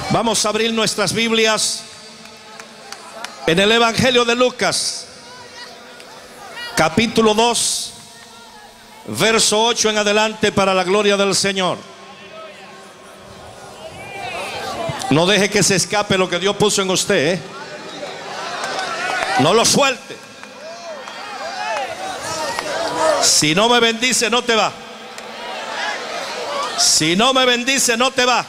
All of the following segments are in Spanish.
Vamos a abrir nuestras Biblias en el Evangelio de Lucas, capítulo 2, verso 8 en adelante, para la gloria del Señor. No deje que se escape lo que Dios puso en usted, ¿eh? No lo suelte. Si no me bendice, no te va. Si no me bendice, no te va.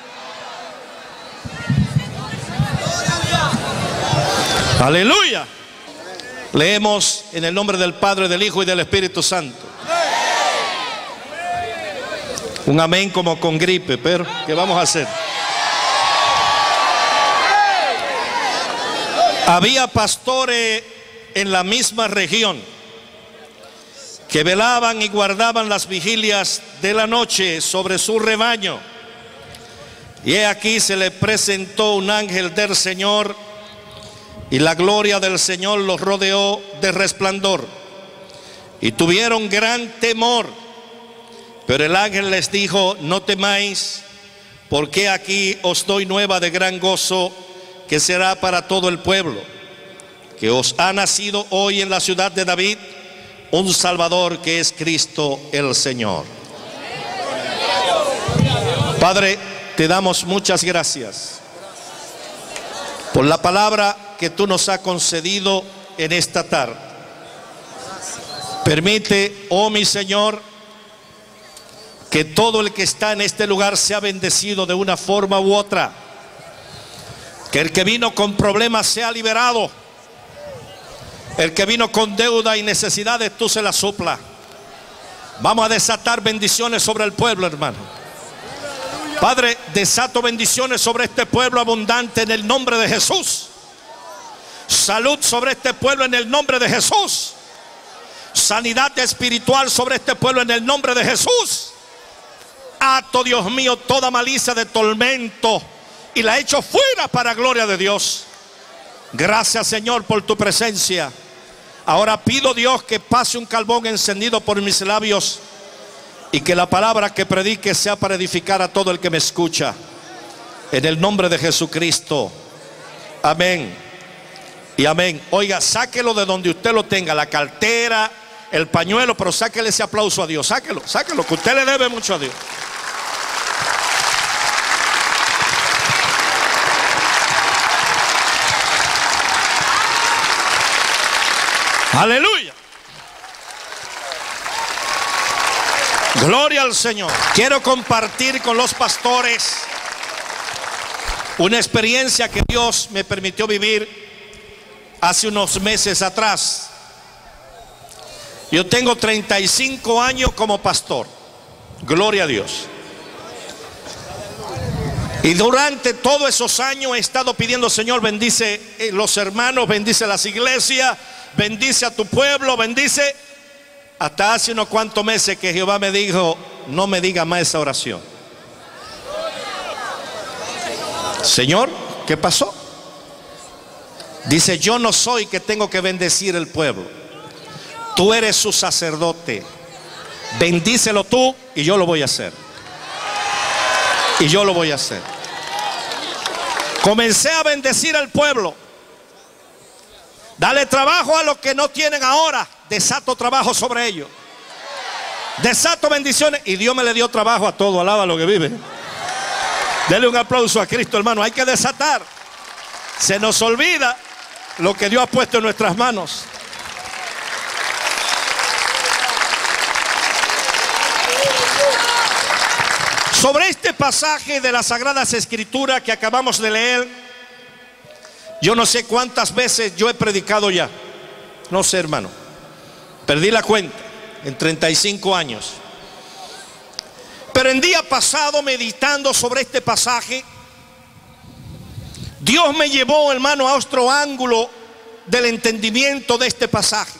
Aleluya. Leemos en el nombre del Padre, del Hijo y del Espíritu Santo. Un amén como con gripe, pero ¿qué vamos a hacer? Había pastores en la misma región que velaban y guardaban las vigilias de la noche sobre su rebaño. Y he aquí se le presentó un ángel del Señor, y la gloria del Señor los rodeó de resplandor, y tuvieron gran temor. Pero el ángel les dijo: no temáis, porque aquí os doy nueva de gran gozo, que será para todo el pueblo, que os ha nacido hoy en la ciudad de David un Salvador, que es Cristo el Señor. Padre, te damos muchas gracias por la palabra que tú nos has concedido en esta tarde. Permite, oh mi Señor, que todo el que está en este lugar sea bendecido de una forma u otra. Que el que vino con problemas sea liberado. El que vino con deuda y necesidades, tú se las supla. Vamos a desatar bendiciones sobre el pueblo, hermano. Padre, desato bendiciones sobre este pueblo abundante en el nombre de Jesús. Salud sobre este pueblo en el nombre de Jesús. Sanidad espiritual sobre este pueblo en el nombre de Jesús. Ato, Dios mío, toda malicia de tormento y la echo fuera para gloria de Dios. Gracias, Señor, por tu presencia. Ahora pido, Dios, que pase un carbón encendido por mis labios, y que la palabra que predique sea para edificar a todo el que me escucha. En el nombre de Jesucristo. Amén y amén. Oiga, sáquelo de donde usted lo tenga, la cartera, el pañuelo, pero sáquele ese aplauso a Dios. Sáquelo, sáquelo, que usted le debe mucho a Dios. Aleluya. Gloria al Señor. Quiero compartir con los pastores una experiencia que Dios me permitió vivir hace unos meses atrás. Yo tengo 35 años como pastor. Gloria a Dios. Y durante todos esos años he estado pidiendo: Señor, bendice los hermanos, bendice las iglesias, bendice a tu pueblo, bendice. Hasta hace unos cuantos meses que Jehová me dijo: no me diga más esa oración. Señor, ¿qué pasó? Dice: yo no soy que tengo que bendecir el pueblo. Tú eres su sacerdote. Bendícelo tú y yo lo voy a hacer. Y yo lo voy a hacer. Comencé a bendecir al pueblo. Dale trabajo a los que no tienen ahora. Desato trabajo sobre ellos. Desato bendiciones. Y Dios me le dio trabajo a todo. Alaba lo que vive. Dele un aplauso a Cristo, hermano. Hay que desatar. Se nos olvida lo que Dios ha puesto en nuestras manos. Sobre este pasaje de las Sagradas Escrituras que acabamos de leer, yo no sé cuántas veces yo he predicado ya. No sé, hermano. Perdí la cuenta en 35 años. Pero el día pasado, meditando sobre este pasaje, Dios me llevó, hermano, a otro ángulo del entendimiento de este pasaje.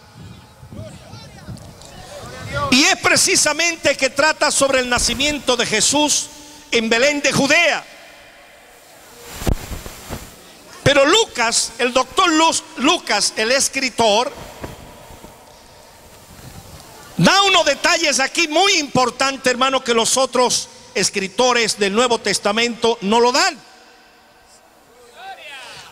Y es precisamente que trata sobre el nacimiento de Jesús en Belén de Judea. Pero Lucas, el doctor Lucas, el escritor, da unos detalles aquí muy importantes, hermano, que los otros escritores del Nuevo Testamento no lo dan.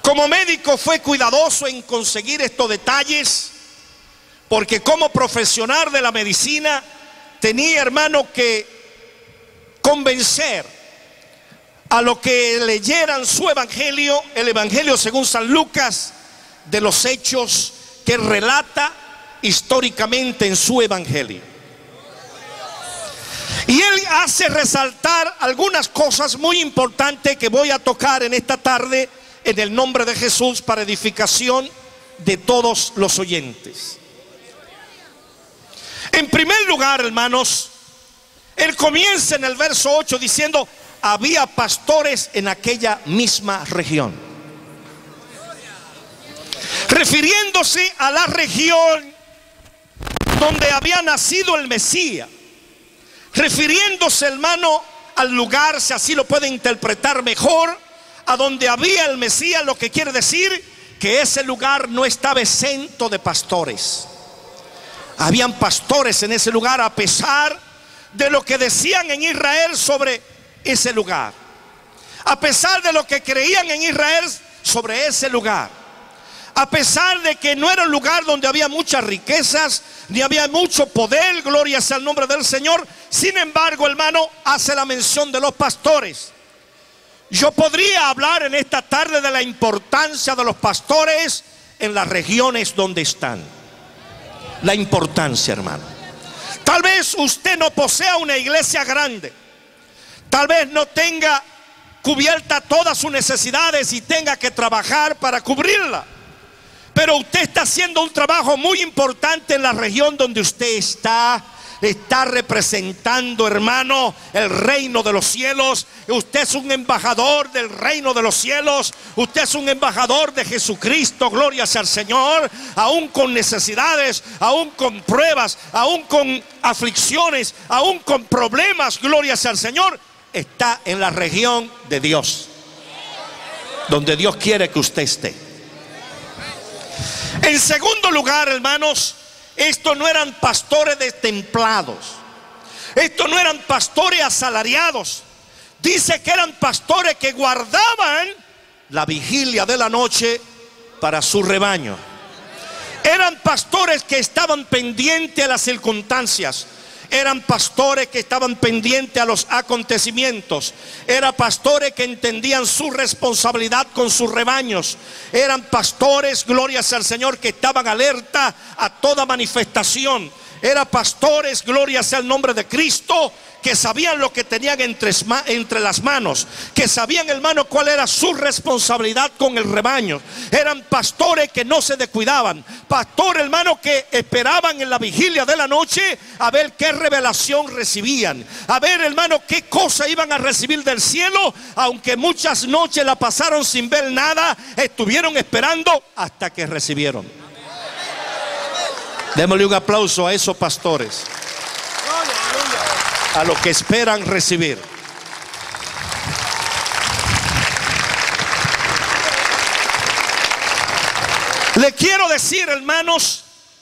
Como médico fue cuidadoso en conseguir estos detalles, porque como profesional de la medicina tenía, hermano, que convencer a lo que leyeran su evangelio, el evangelio según San Lucas, de los hechos que relata históricamente en su evangelio. Y él hace resaltar algunas cosas muy importantes que voy a tocar en esta tarde en el nombre de Jesús para edificación de todos los oyentes. En primer lugar, hermanos, él comienza en el verso 8 diciendo: había pastores en aquella misma región, refiriéndose a la región donde había nacido el Mesías, refiriéndose, hermano, al lugar, si así lo puede interpretar mejor, a donde había el Mesías, lo que quiere decir que ese lugar no estaba exento de pastores. Habían pastores en ese lugar, a pesar de lo que decían en Israel sobre ese lugar, a pesar de lo que creían en Israel sobre ese lugar, a pesar de que no era un lugar donde había muchas riquezas, ni había mucho poder, gloria sea el nombre del Señor. Sin embargo, hermano, hace la mención de los pastores. Yo podría hablar en esta tarde de la importancia de los pastores en las regiones donde están. La importancia, hermano. Tal vez usted no posea una iglesia grande, tal vez no tenga cubierta todas sus necesidades y tenga que trabajar para cubrirla, pero usted está haciendo un trabajo muy importante en la región donde usted está representando, hermano, el reino de los cielos. Usted es un embajador del reino de los cielos. Usted es un embajador de Jesucristo, gloria sea al Señor. Aún con necesidades, aún con pruebas, aún con aflicciones, aún con problemas, gloria sea al Señor, está en la región de Dios, donde Dios quiere que usted esté. En segundo lugar, hermanos, estos no eran pastores destemplados, estos no eran pastores asalariados. Dice que eran pastores que guardaban la vigilia de la noche para su rebaño. Eran pastores que estaban pendientes a las circunstancias. Eran pastores que estaban pendientes a los acontecimientos. Eran pastores que entendían su responsabilidad con sus rebaños. Eran pastores, gloria sea al Señor, que estaban alerta a toda manifestación. Eran pastores, gloria sea el nombre de Cristo, que sabían lo que tenían entre las manos, que sabían, hermano, cuál era su responsabilidad con el rebaño. Eran pastores que no se descuidaban, pastores, hermano, que esperaban en la vigilia de la noche a ver qué revelación recibían, a ver, hermano, qué cosa iban a recibir del cielo. Aunque muchas noches la pasaron sin ver nada, estuvieron esperando hasta que recibieron. Démosle un aplauso a esos pastores, a los que esperan recibir. Le quiero decir, hermanos,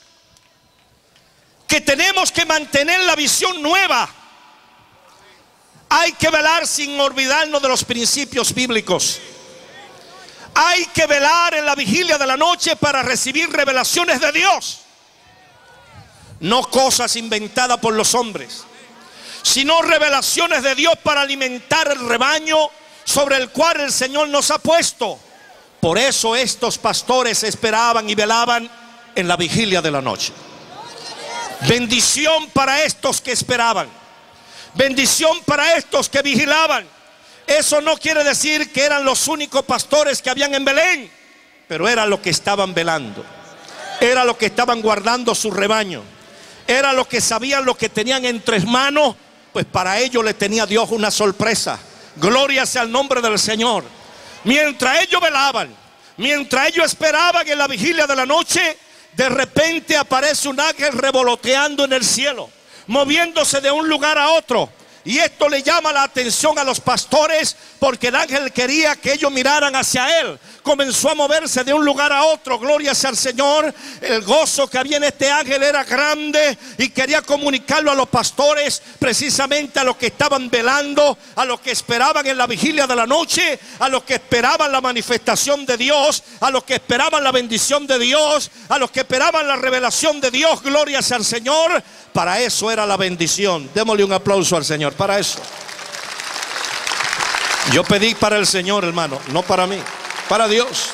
que tenemos que mantener la visión nueva. Hay que velar sin olvidarnos de los principios bíblicos. Hay que velar en la vigilia de la noche para recibir revelaciones de Dios, no cosas inventadas por los hombres, sino revelaciones de Dios para alimentar el rebaño sobre el cual el Señor nos ha puesto. Por eso estos pastores esperaban y velaban en la vigilia de la noche. Bendición para estos que esperaban, bendición para estos que vigilaban. Eso no quiere decir que eran los únicos pastores que habían en Belén, pero era lo que estaban velando, era lo que estaban guardando su rebaño, era lo que sabían, lo que tenían entre manos. Pues para ellos le tenía Dios una sorpresa. Gloria sea el nombre del Señor. Mientras ellos velaban, mientras ellos esperaban en la vigilia de la noche, de repente aparece un ángel revoloteando en el cielo, moviéndose de un lugar a otro. Y esto le llama la atención a los pastores, porque el ángel quería que ellos miraran hacia él. Comenzó a moverse de un lugar a otro, gloria sea al Señor. El gozo que había en este ángel era grande y quería comunicarlo a los pastores, precisamente a los que estaban velando, a los que esperaban en la vigilia de la noche, a los que esperaban la manifestación de Dios, a los que esperaban la bendición de Dios, a los que esperaban la revelación de Dios, gloria sea al Señor. Para eso era la bendición. Démosle un aplauso al Señor, para eso. Yo pedí para el Señor, hermano, no para mí, para Dios.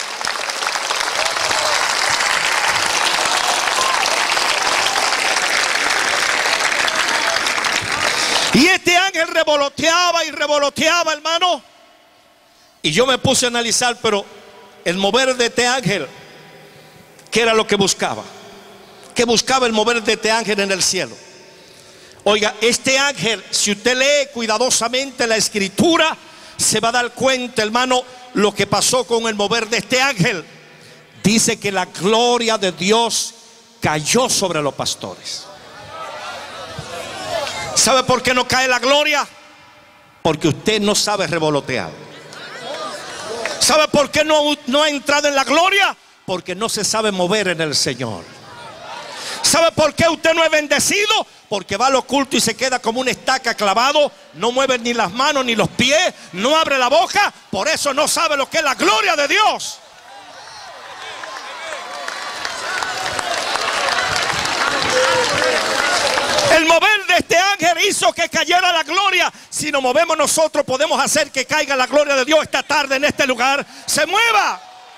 Y este ángel revoloteaba y revoloteaba, hermano. Y yo me puse a analizar, pero el mover de este ángel, ¿qué era lo que buscaba? ¿Qué buscaba el mover de este ángel en el cielo? Oiga, este ángel, si usted lee cuidadosamente la escritura, se va a dar cuenta, hermano, lo que pasó con el mover de este ángel. Dice que la gloria de Dios cayó sobre los pastores. ¿Sabe por qué no cae la gloria? Porque usted no sabe revolotear. ¿Sabe por qué no ha entrado en la gloria? Porque no se sabe mover en el Señor. ¿Sabe por qué usted no es bendecido? Porque va al oculto y se queda como una estaca clavado. No mueve ni las manos ni los pies, no abre la boca. Por eso no sabe lo que es la gloria de Dios. El mover de este ángel hizo que cayera la gloria. Si nos movemos nosotros, podemos hacer que caiga la gloria de Dios esta tarde en este lugar. Se mueva.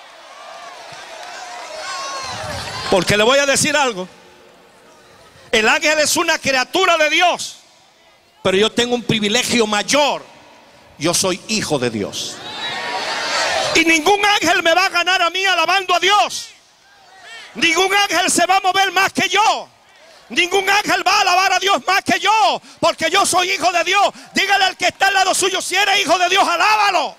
Porque le voy a decir algo. El ángel es una criatura de Dios, pero yo tengo un privilegio mayor. Yo soy hijo de Dios. Y ningún ángel me va a ganar a mí alabando a Dios. Ningún ángel se va a mover más que yo. Ningún ángel va a alabar a Dios más que yo, porque yo soy hijo de Dios. Dígale al que está al lado suyo, si eres hijo de Dios, alábalo.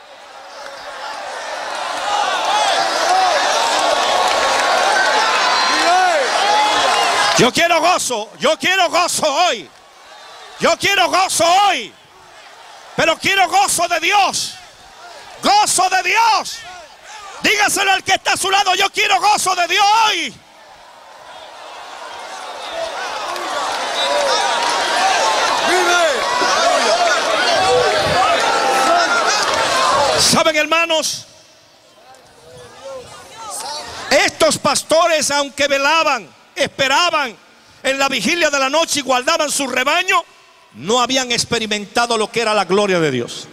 Yo quiero gozo hoy. Yo quiero gozo hoy. Pero quiero gozo de Dios. Gozo de Dios. Dígaselo al que está a su lado, yo quiero gozo de Dios hoy. ¿Saben, hermanos? Estos pastores, aunque velaban, esperaban en la vigilia de la noche y guardaban su rebaño, no habían experimentado lo que era la gloria de Dios.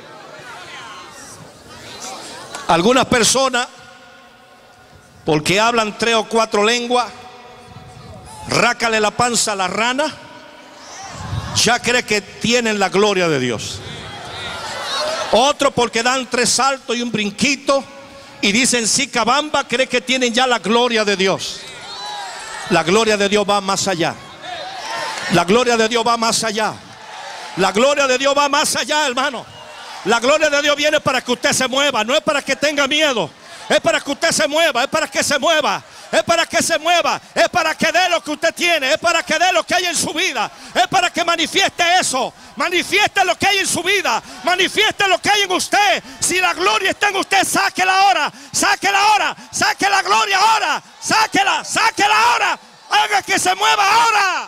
Algunas personas, porque hablan 3 o 4 lenguas, rácale la panza a la rana, ya cree que tienen la gloria de Dios. Otro porque dan 3 saltos y un brinquito y dicen sí cabamba, cree que tienen ya la gloria de Dios. La gloria de Dios va más allá. La gloria de Dios va más allá. La gloria de Dios va más allá, hermano. La gloria de Dios viene para que usted se mueva, no es para que tenga miedo. Es para que usted se mueva, es para que se mueva. Es para que se mueva, es para que dé lo que usted tiene, es para que dé lo que hay en su vida, es para que manifieste eso, manifieste lo que hay en su vida, manifieste lo que hay en usted. Si la gloria está en usted, sáquela ahora, sáquela ahora, saque la gloria ahora, sáquela ahora, haga que se mueva ahora.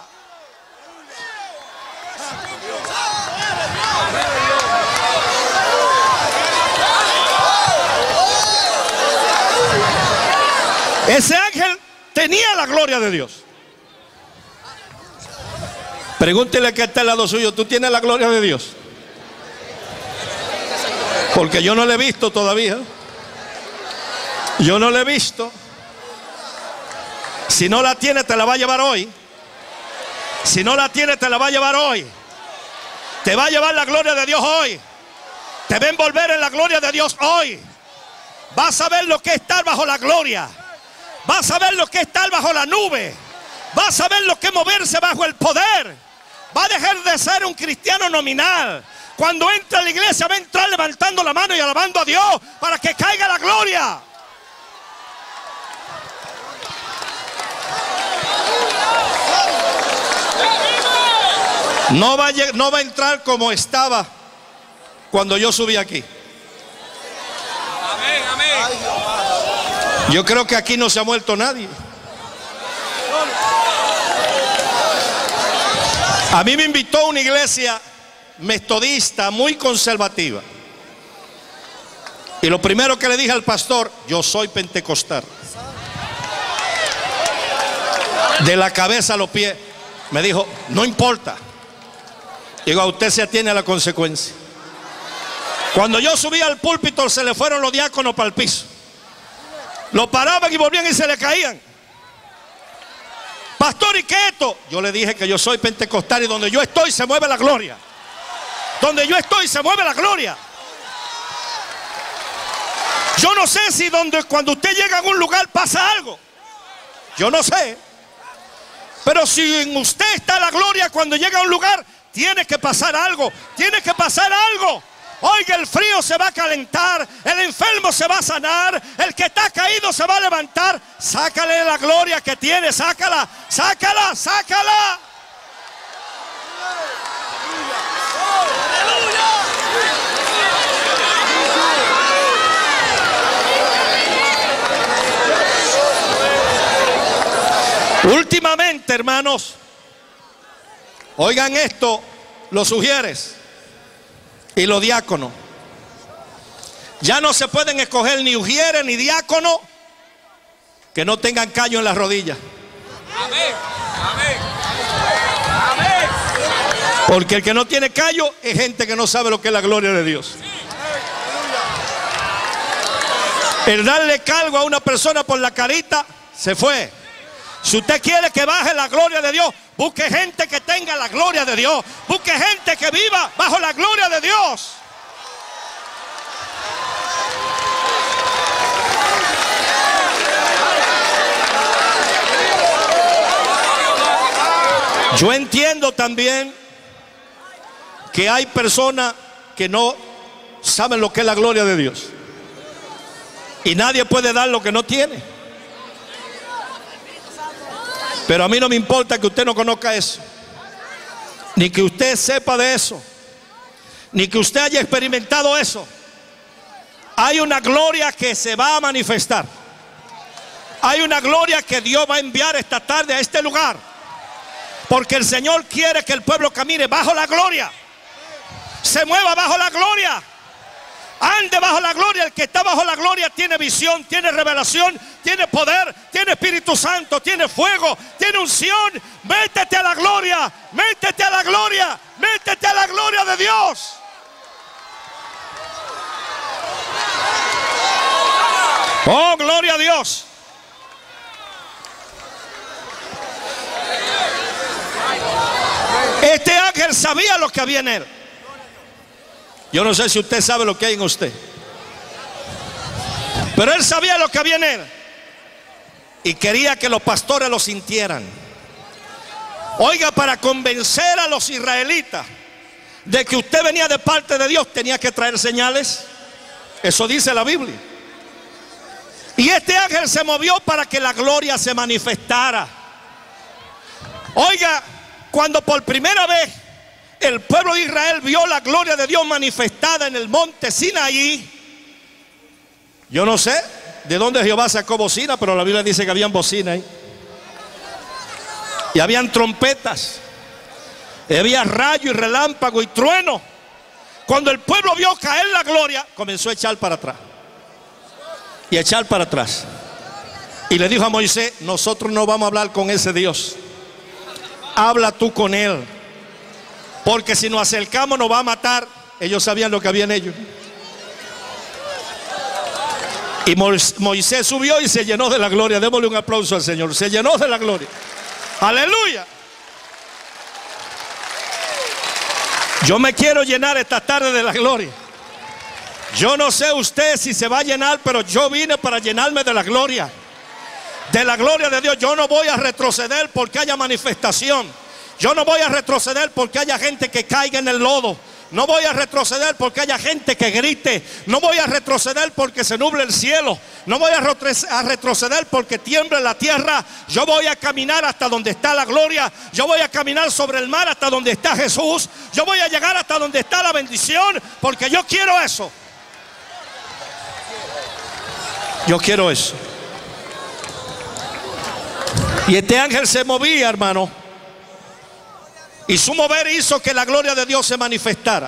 Ese ángel tenía la gloria de Dios. Pregúntele que está al lado suyo, ¿tú tienes la gloria de Dios? Porque yo no la he visto todavía. Yo no la he visto. Si no la tiene, te la va a llevar hoy. Si no la tiene, te la va a llevar hoy. Te va a llevar la gloria de Dios hoy. Te va a envolver en la gloria de Dios hoy. Vas a ver lo que es estar bajo la gloria. Vas a ver lo que es estar bajo la nube. Vas a ver lo que es moverse bajo el poder. Va a dejar de ser un cristiano nominal. Cuando entra a la iglesia va a entrar levantando la mano y alabando a Dios para que caiga la gloria. No va a entrar como estaba cuando yo subí aquí. Amén, amén. Yo creo que aquí no se ha muerto nadie. A mí me invitó una iglesia metodista muy conservativa. Y lo primero que le dije al pastor: yo soy pentecostal. De la cabeza a los pies. Me dijo: no importa. Digo: a usted se atiene a la consecuencia. Cuando yo subí al púlpito, se le fueron los diáconos para el piso. Lo paraban y volvían y se le caían. Pastor, ¿y qué es esto? Yo le dije que yo soy pentecostal y donde yo estoy se mueve la gloria. Donde yo estoy se mueve la gloria. Yo no sé si cuando usted llega a un lugar pasa algo. Yo no sé. Pero si en usted está la gloria, cuando llega a un lugar tiene que pasar algo. Tiene que pasar algo. Oiga, el frío se va a calentar, el enfermo se va a sanar, el que está caído se va a levantar. Sácale la gloria que tiene, sácala, sácala, sácala. Últimamente, hermanos, oigan esto, los sugieres y los diáconos. Ya no se pueden escoger ni ujieres ni diáconos que no tengan callo en las rodillas. Amén, amén, amén. Porque el que no tiene callo es gente que no sabe lo que es la gloria de Dios. El darle calgo a una persona por la carita se fue. Si usted quiere que baje la gloria de Dios, busque gente que tenga la gloria de Dios. Busque gente que viva bajo la gloria de Dios. Yo entiendo también que hay personas que no saben lo que es la gloria de Dios. Y nadie puede dar lo que no tiene. Pero a mí no me importa que usted no conozca eso, ni que usted sepa de eso, ni que usted haya experimentado eso. Hay una gloria que se va a manifestar. Hay una gloria que Dios va a enviar esta tarde a este lugar, porque el Señor quiere que el pueblo camine bajo la gloria, se mueva bajo la gloria, ande bajo la gloria. El que está bajo la gloria tiene visión, tiene revelación, tiene poder, tiene Espíritu Santo, tiene fuego, tiene unción. Métete a la gloria, métete a la gloria, métete a la gloria de Dios. Oh, gloria a Dios. Este ángel sabía lo que había en él. Yo no sé si usted sabe lo que hay en usted, pero él sabía lo que había en él y quería que los pastores lo sintieran. Oiga, para convencer a los israelitas de que usted venía de parte de Dios, tenía que traer señales. Eso dice la Biblia. Y este ángel se movió para que la gloria se manifestara. Oiga, cuando por primera vez el pueblo de Israel vio la gloria de Dios manifestada en el monte Sinaí, yo no sé de dónde Jehová sacó bocina, pero la Biblia dice que habían bocina ahí. Y habían trompetas, y había rayo y relámpago y trueno. Cuando el pueblo vio caer la gloria, comenzó a echar para atrás y a echar para atrás. Y le dijo a Moisés: nosotros no vamos a hablar con ese Dios, habla tú con él, porque si nos acercamos nos va a matar. Ellos sabían lo que había en ellos. Y Moisés subió y se llenó de la gloria. Démosle un aplauso al Señor. Se llenó de la gloria. Aleluya. Yo me quiero llenar esta tarde de la gloria. Yo no sé usted si se va a llenar, pero yo vine para llenarme de la gloria. De la gloria de Dios. Yo no voy a retroceder porque haya manifestación. Yo no voy a retroceder porque haya gente que caiga en el lodo, No voy a retroceder porque haya gente que grite. No voy a retroceder porque se nuble el cielo. No voy a retroceder porque tiemble la tierra. Yo voy a caminar hasta donde está la gloria. Yo voy a caminar sobre el mar hasta donde está Jesús. Yo voy a llegar hasta donde está la bendición, porque yo quiero eso. Yo quiero eso. Y este ángel se movía, hermano, y su mover hizo que la gloria de Dios se manifestara.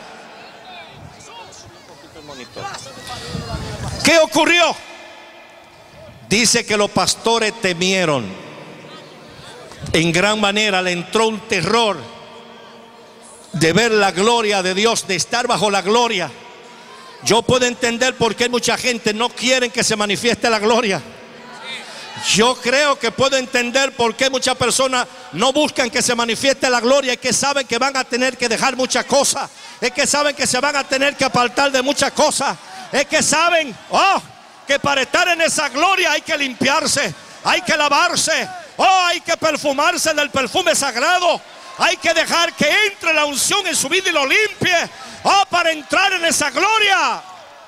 ¿Qué ocurrió? Dice que los pastores temieron. En gran manera le entró un terror de ver la gloria de Dios, de estar bajo la gloria. Yo puedo entender por qué mucha gente no quiere que se manifieste la gloria. Yo creo que puedo entender por qué muchas personas no buscan que se manifieste la gloria. Es que saben que van a tener que dejar muchas cosas. Es que saben que se van a tener que apartar de muchas cosas. Es que saben, que para estar en esa gloria hay que limpiarse, hay que lavarse, hay que perfumarse del perfume sagrado. Hay que dejar que entre la unción en su vida y lo limpie, para entrar en esa gloria.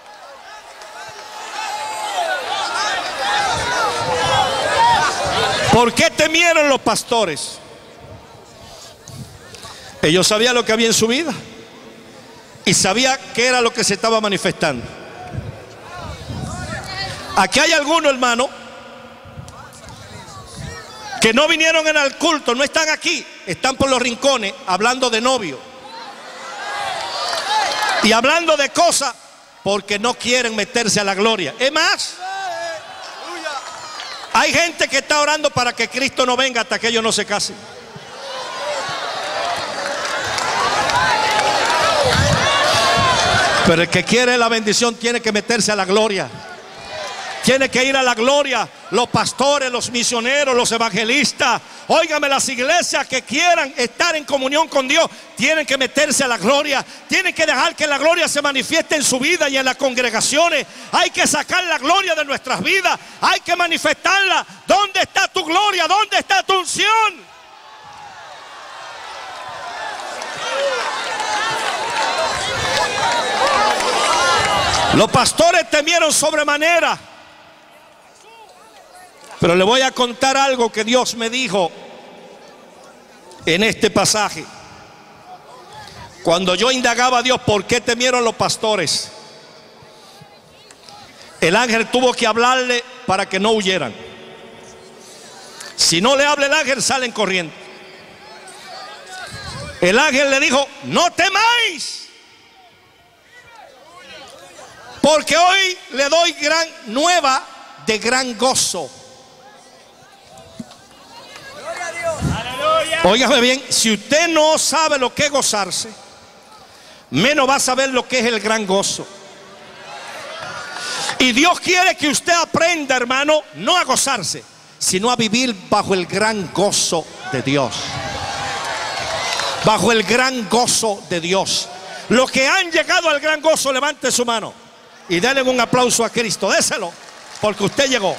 ¿Por qué temieron los pastores? Ellos sabían lo que había en su vida y sabían qué era lo que se estaba manifestando. Aquí hay algunos, hermano, que no vinieron en el culto, no están aquí, están por los rincones hablando de novio y hablando de cosas porque no quieren meterse a la gloria. Es más, hay gente que está orando para que Cristo no venga hasta que ellos no se casen. Pero el que quiere la bendición tiene que meterse a la gloria. Tiene que ir a la gloria. Los pastores, los misioneros, los evangelistas, óigame, las iglesias que quieran estar en comunión con Dios tienen que meterse a la gloria. Tienen que dejar que la gloria se manifieste en su vida y en las congregaciones. Hay que sacar la gloria de nuestras vidas. Hay que manifestarla. ¿Dónde está tu gloria? ¿Dónde está tu unción? Los pastores temieron sobremanera. Pero le voy a contar algo que Dios me dijo en este pasaje. Cuando yo indagaba a Dios por qué temieron los pastores, el ángel tuvo que hablarle para que no huyeran. Si no le habla el ángel, salen corriendo. El ángel le dijo: no temáis, porque hoy le doy gran nueva de gran gozo. Óigame bien, si usted no sabe lo que es gozarse, menos va a saber lo que es el gran gozo. Y Dios quiere que usted aprenda, hermano, no a gozarse, sino a vivir bajo el gran gozo de Dios. Bajo el gran gozo de Dios. Los que han llegado al gran gozo, levante su mano y denle un aplauso a Cristo. Déselo, porque usted llegó.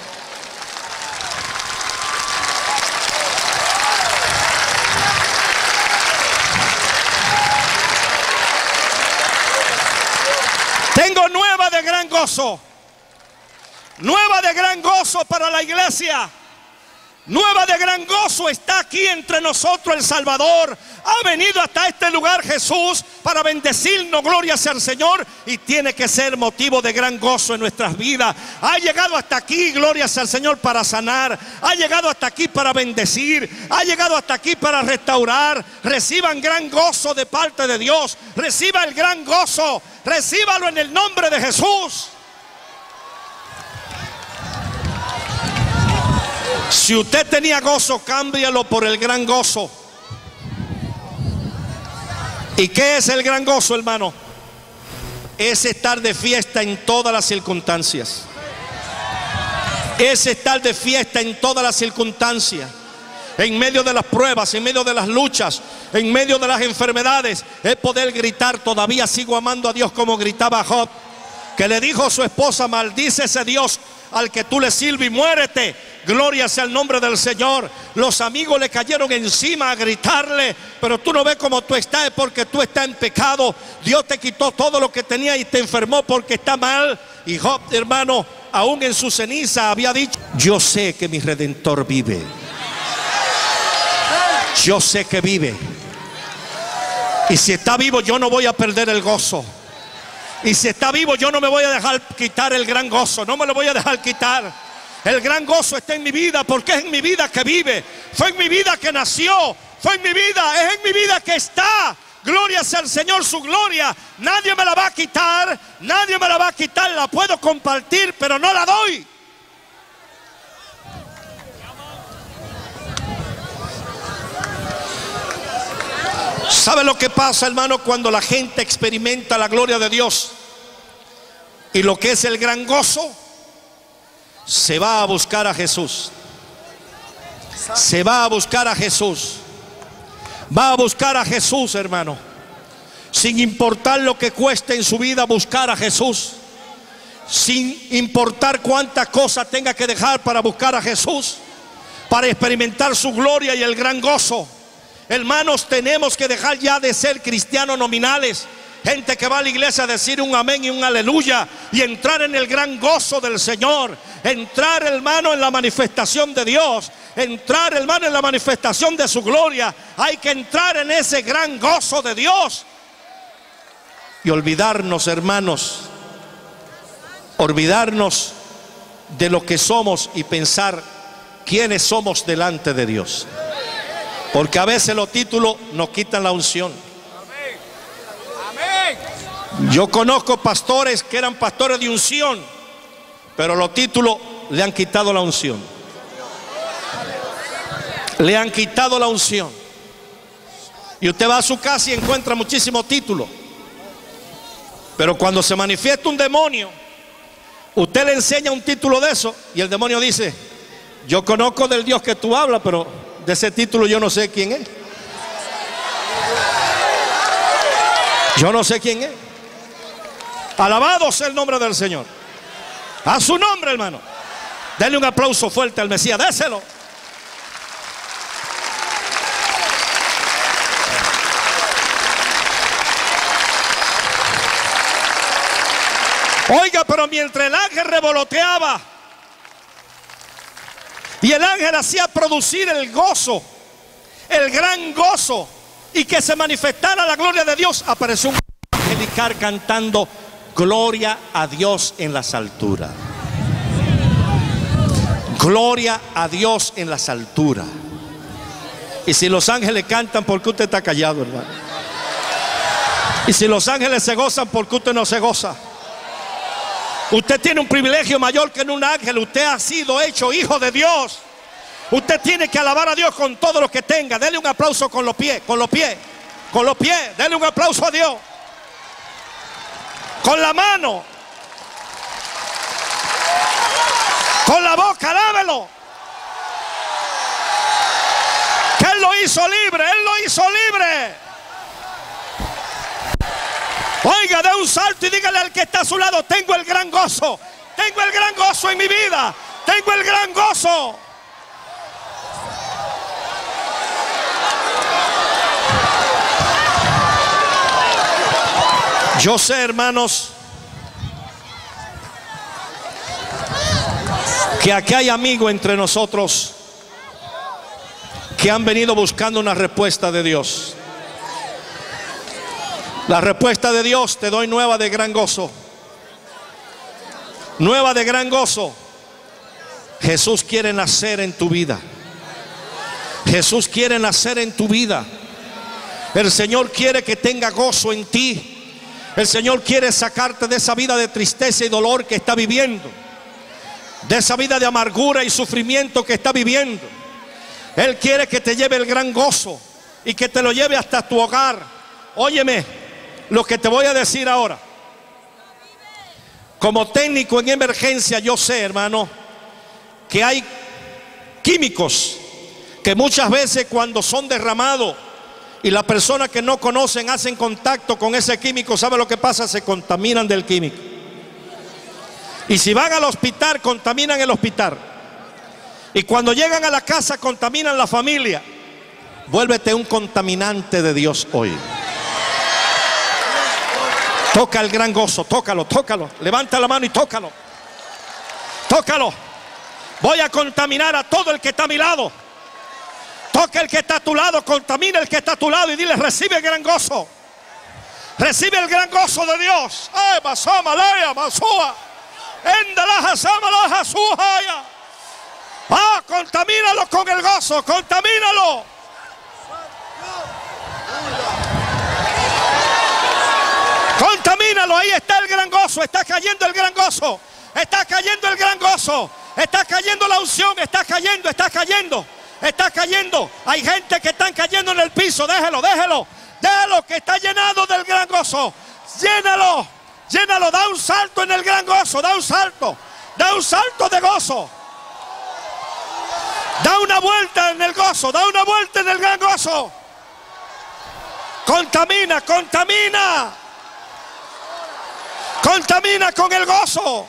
Tengo nueva de gran gozo. Nueva de gran gozo para la iglesia. Nueva de gran gozo está aquí entre nosotros el Salvador. Ha venido hasta este lugar Jesús para bendecirnos, gloria sea al Señor. Y tiene que ser motivo de gran gozo en nuestras vidas. Ha llegado hasta aquí, gloria sea al Señor, para sanar. Ha llegado hasta aquí para bendecir. Ha llegado hasta aquí para restaurar. Reciban gran gozo de parte de Dios. Reciba el gran gozo. Recíbalo en el nombre de Jesús. Si usted tenía gozo, cámbialo por el gran gozo. ¿Y qué es el gran gozo, hermano? Es estar de fiesta en todas las circunstancias. Es estar de fiesta en todas las circunstancias. En medio de las pruebas, en medio de las luchas, en medio de las enfermedades, es poder gritar: todavía sigo amando a Dios como gritaba Job. que le dijo a su esposa: maldice ese Dios al que tú le sirves y muérete. Gloria sea el nombre del Señor. Los amigos le cayeron encima a gritarle: pero tú no ves cómo tú estás, es porque tú estás en pecado. Dios te quitó todo lo que tenía y te enfermó porque está mal. Y Job, hermano, aún en su ceniza había dicho: yo sé que mi Redentor vive. Yo sé que vive. Y si está vivo, yo no voy a perder el gozo. Y si está vivo, yo no me voy a dejar quitar el gran gozo. No me lo voy a dejar quitar. El gran gozo está en mi vida, porque es en mi vida que vive. Fue en mi vida que nació. Fue en mi vida, es en mi vida que está. Gloria sea al Señor, su gloria. Nadie me la va a quitar. Nadie me la va a quitar. La puedo compartir, pero no la doy. ¿Sabe lo que pasa, hermano, cuando la gente experimenta la gloria de Dios y lo que es el gran gozo? Se va a buscar a Jesús. Se va a buscar a Jesús. Va a buscar a Jesús, hermano. Sin importar lo que cueste en su vida buscar a Jesús. Sin importar cuántas cosas tenga que dejar para buscar a Jesús, para experimentar su gloria y el gran gozo. Hermanos, tenemos que dejar ya de ser cristianos nominales, gente que va a la iglesia a decir un amén y un aleluya, y entrar en el gran gozo del Señor. Entrar, hermano, en la manifestación de Dios. Entrar, hermano, en la manifestación de su gloria. Hay que entrar en ese gran gozo de Dios. Y olvidarnos, hermanos, olvidarnos de lo que somos y pensar quiénes somos delante de Dios. Porque a veces los títulos nos quitan la unción. Yo conozco pastores que eran pastores de unción, pero los títulos le han quitado la unción. Le han quitado la unción. Y usted va a su casa y encuentra muchísimos títulos, pero cuando se manifiesta un demonio, usted le enseña un título de eso y el demonio dice: yo conozco del Dios que tú hablas, pero de ese título yo no sé quién es. Yo no sé quién es. Alabado sea el nombre del Señor. A su nombre, hermano. Denle un aplauso fuerte al Mesías. Déselo. Oiga, pero mientras el ángel revoloteaba y el ángel hacía producir el gozo, el gran gozo, y que se manifestara la gloria de Dios, apareció un angelical cantando: gloria a Dios en las alturas. Gloria a Dios en las alturas. Y si los ángeles cantan, ¿por qué usted está callado, hermano? Y si los ángeles se gozan, ¿por qué usted no se goza? Usted tiene un privilegio mayor que en un ángel. Usted ha sido hecho hijo de Dios. Usted tiene que alabar a Dios con todo lo que tenga. Dele un aplauso con los pies, con los pies, con los pies. Dele un aplauso a Dios. Con la mano, con la boca, alábelo. Que Él lo hizo libre, Él lo hizo libre. Oiga, dé un salto y dígale al que está a su lado: tengo el gran gozo. Tengo el gran gozo en mi vida. Tengo el gran gozo. Yo sé, hermanos, que aquí hay amigos entre nosotros que han venido buscando una respuesta de Dios. La respuesta de Dios te doy nueva de gran gozo. Nueva de gran gozo. Jesús quiere nacer en tu vida. Jesús quiere nacer en tu vida. El Señor quiere que tenga gozo en ti. El Señor quiere sacarte de esa vida de tristeza y dolor que está viviendo, de esa vida de amargura y sufrimiento que está viviendo. Él quiere que te lleve el gran gozo y que te lo lleve hasta tu hogar. Óyeme lo que te voy a decir ahora. Como técnico en emergencia, yo sé, hermano, que hay químicos que muchas veces cuando son derramados y las personas que no conocen hacen contacto con ese químico, ¿sabe lo que pasa? Se contaminan del químico. Y si van al hospital, contaminan el hospital. Y cuando llegan a la casa, contaminan la familia. Vuélvete un contaminante de Dios hoy. Toca el gran gozo, tócalo, tócalo. Levanta la mano y tócalo. Tócalo. Voy a contaminar a todo el que está a mi lado. Toca el que está a tu lado, contamina el que está a tu lado y dile: recibe el gran gozo. Recibe el gran gozo de Dios. Contamínalo con el gozo, contamínalo. Contamínalo, ahí está el gran gozo, está cayendo el gran gozo, está cayendo el gran gozo, está cayendo la unción, está cayendo, está cayendo, está cayendo. Hay gente que están cayendo en el piso, déjelo, déjelo, déjalo que está llenado del gran gozo. Llénalo, llénalo, da un salto en el gran gozo, da un salto de gozo. Da una vuelta en el gozo, da una vuelta en el gran gozo. Contamina, contamina. Contamina con el gozo.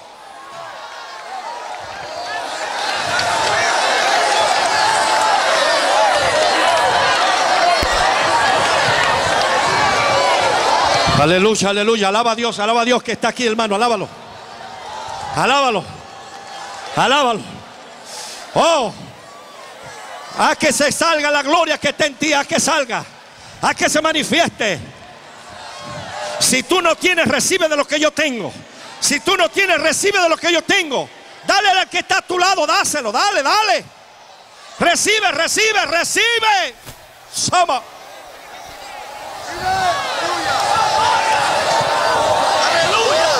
Aleluya, aleluya. Alaba a Dios que está aquí, hermano. Alábalo. Alábalo. Alábalo. Oh. Haz que se salga la gloria que está en ti. Haz que salga. Haz que se manifieste. Si tú no tienes, recibe de lo que yo tengo. Si tú no tienes, recibe de lo que yo tengo. Dale al que está a tu lado, dáselo, dale, dale. Recibe, recibe, recibe. Soma. Aleluya.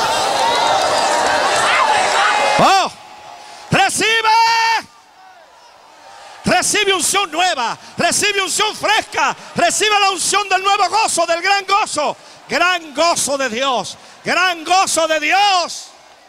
Oh, recibe. Recibe unción nueva, recibe unción fresca, recibe la unción del nuevo gozo, del gran gozo. Gran gozo de Dios, gran gozo de Dios.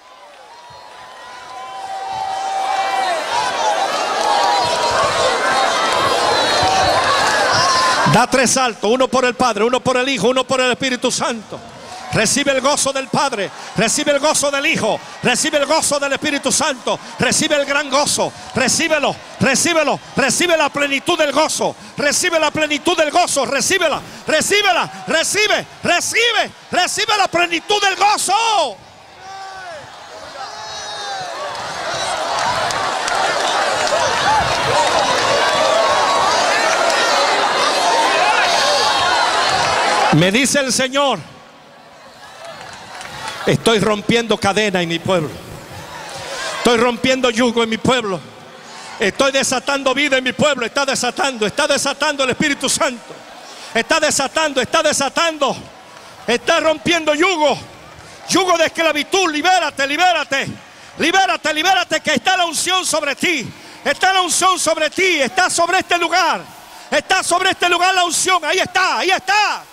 Da 3 saltos, uno por el Padre, uno por el Hijo, uno por el Espíritu Santo. Recibe el gozo del Padre, recibe el gozo del Hijo, recibe el gozo del Espíritu Santo, recibe el gran gozo, recíbelo, recíbelo, recibe la plenitud del gozo, recibe la plenitud del gozo, recíbela, recíbela, recibe, recibe, recibe la plenitud del gozo. Me dice el Señor: estoy rompiendo cadena en mi pueblo. Estoy rompiendo yugo en mi pueblo. Estoy desatando vida en mi pueblo. Está desatando el Espíritu Santo. Está desatando, está rompiendo yugo. Yugo de esclavitud, libérate, libérate. Libérate, libérate, que está la unción sobre ti. Está la unción sobre ti, está sobre este lugar. Está sobre este lugar la unción, ahí está, ahí está.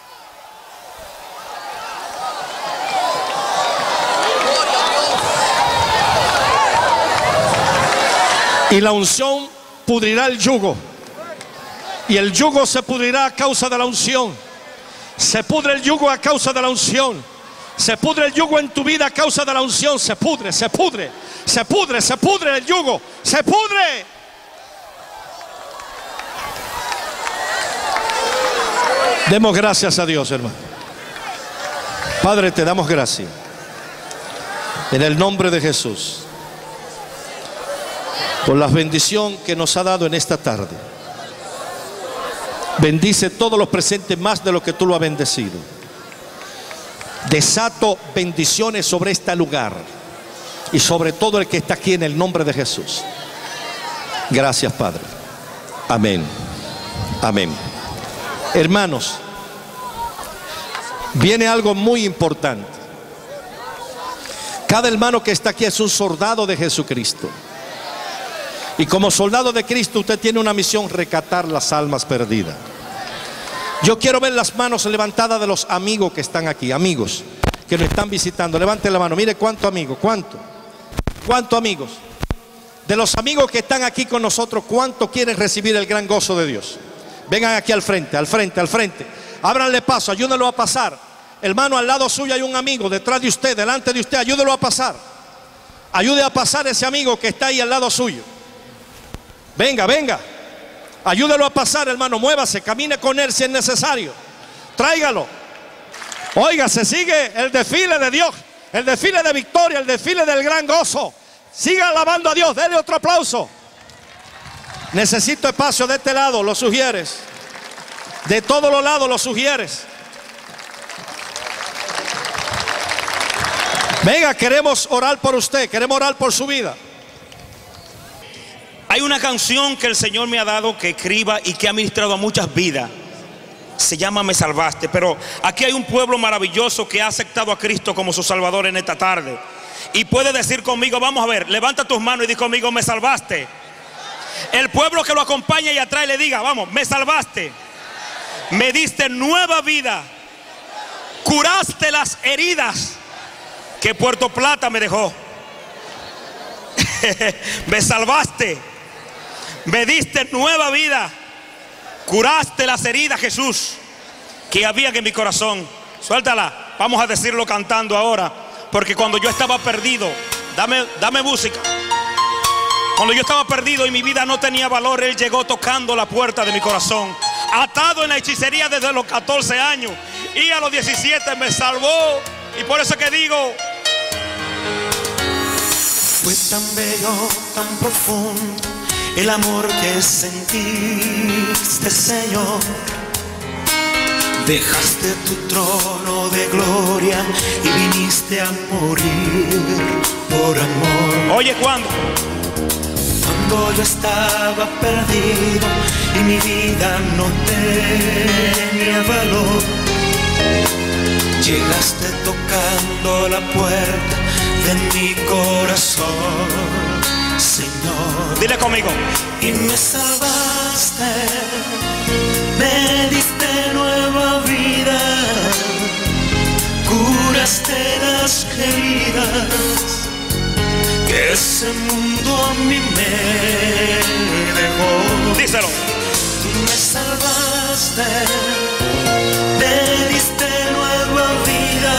Y la unción pudrirá el yugo. Y el yugo se pudrirá a causa de la unción. Se pudre el yugo a causa de la unción. Se pudre el yugo en tu vida a causa de la unción. Se pudre, se pudre, se pudre, se pudre el yugo. Se pudre. Demos gracias a Dios, hermano. Padre, te damos gracias. En el nombre de Jesús. Por la bendición que nos ha dado en esta tarde. Bendice todos los presentes más de lo que tú lo has bendecido. Desato bendiciones sobre este lugar y sobre todo el que está aquí en el nombre de Jesús. Gracias, Padre. Amén. Amén. Hermanos, viene algo muy importante. Cada hermano que está aquí es un soldado de Jesucristo. Y como soldado de Cristo usted tiene una misión: rescatar las almas perdidas. Yo quiero ver las manos levantadas de los amigos que están aquí, amigos que nos están visitando. Levante la mano, mire cuántos amigos, cuántos amigos. De los amigos que están aquí con nosotros, ¿cuántos quieren recibir el gran gozo de Dios? Vengan aquí al frente, al frente, al frente. Ábranle paso, ayúdenlo a pasar. Hermano, al lado suyo hay un amigo, detrás de usted, delante de usted, ayúdenlo a pasar. Ayude a pasar ese amigo que está ahí al lado suyo. Venga, venga. Ayúdelo a pasar, hermano. Muévase, camine con él si es necesario. Tráigalo. Oiga, se sigue el desfile de Dios, el desfile de victoria, el desfile del gran gozo. Siga alabando a Dios. Dele otro aplauso. Necesito espacio de este lado, lo sugieres. De todos los lados lo sugieres. Venga, queremos orar por usted, queremos orar por su vida. Hay una canción que el Señor me ha dado que escriba y que ha ministrado a muchas vidas. Se llama Me Salvaste. Pero aquí hay un pueblo maravilloso que ha aceptado a Cristo como su Salvador en esta tarde. Y puede decir conmigo, vamos a ver, levanta tus manos y di conmigo, me salvaste. El pueblo que lo acompaña y atrás le diga, vamos, me salvaste. Me diste nueva vida. Curaste las heridas que Puerto Plata me dejó. Me salvaste. Me diste nueva vida. Curaste las heridas, Jesús, que había en mi corazón. Suéltala. Vamos a decirlo cantando ahora. Porque cuando yo estaba perdido, dame música. Cuando yo estaba perdido y mi vida no tenía valor, Él llegó tocando la puerta de mi corazón. Atado en la hechicería desde los 14 años. Y a los 17 me salvó. Y por eso que digo, fue tan bello, tan profundo el amor que sentiste, Señor. Dejaste tu trono de gloria y viniste a morir por amor. oye, ¿cuándo? Cuando yo estaba perdido y mi vida no tenía valor, llegaste tocando la puerta de mi corazón, Señor. Dile conmigo. Y me salvaste, me diste nueva vida, curaste las heridas que ese mundo a mí me dejó. Díselo. Me salvaste, me diste nueva vida,